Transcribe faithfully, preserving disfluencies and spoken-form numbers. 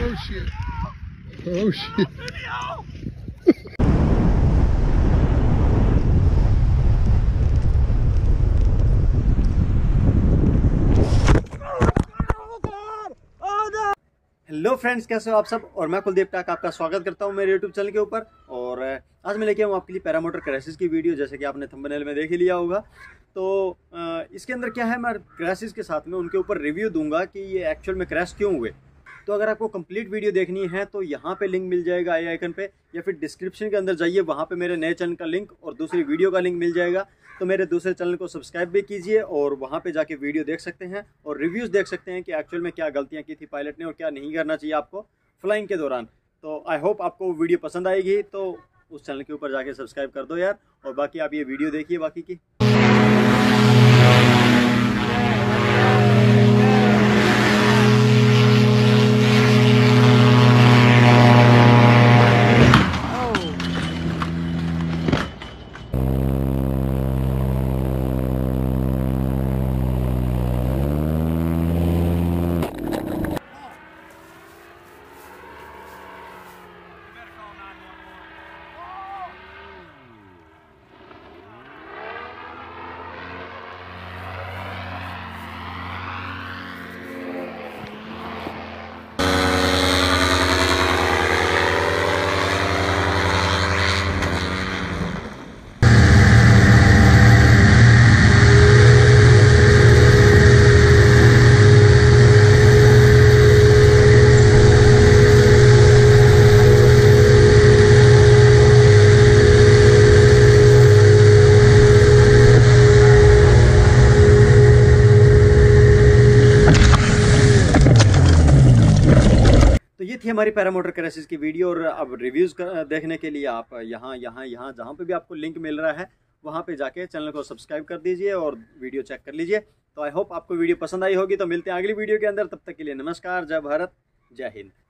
Oh shit. Oh shit. Hello friends, कैसे हो आप सब। और मैं कुलदीप टाक आपका स्वागत करता हूं मेरे यूट्यूब चैनल के ऊपर। और आज मैं लेके आऊँ आपके लिए पैरामोटर क्रैशेस की वीडियो, जैसे कि आपने थंबनेल में देख ही लिया होगा। तो इसके अंदर क्या है, मैं क्रैशेस के साथ में उनके ऊपर रिव्यू दूंगा कि ये एक्चुअल में क्रैश क्यों हुए। तो अगर आपको कंप्लीट वीडियो देखनी है तो यहाँ पे लिंक मिल जाएगा आई आइकन पे, या फिर डिस्क्रिप्शन के अंदर जाइए, वहाँ पे मेरे नए चैनल का लिंक और दूसरी वीडियो का लिंक मिल जाएगा। तो मेरे दूसरे चैनल को सब्सक्राइब भी कीजिए और वहाँ पे जाके वीडियो देख सकते हैं और रिव्यूज़ देख सकते हैं कि एक्चुअल में क्या गलतियाँ की थी पायलट ने और क्या नहीं करना चाहिए आपको फ्लाइंग के दौरान। तो आई होप आपको वीडियो पसंद आएगी, तो उस चैनल के ऊपर जाके सब्सक्राइब कर दो यार। और बाकी आप ये वीडियो देखिए बाकी की। तो ये थी हमारी पैरामोटर क्रैशेस की वीडियो। और अब रिव्यूज़ देखने के लिए आप यहाँ यहाँ यहाँ जहाँ पे भी आपको लिंक मिल रहा है वहाँ पे जाके चैनल को सब्सक्राइब कर दीजिए और वीडियो चेक कर लीजिए। तो आई होप आपको वीडियो पसंद आई होगी। तो मिलते हैं अगली वीडियो के अंदर, तब तक के लिए नमस्कार, जय भारत, जय हिंद।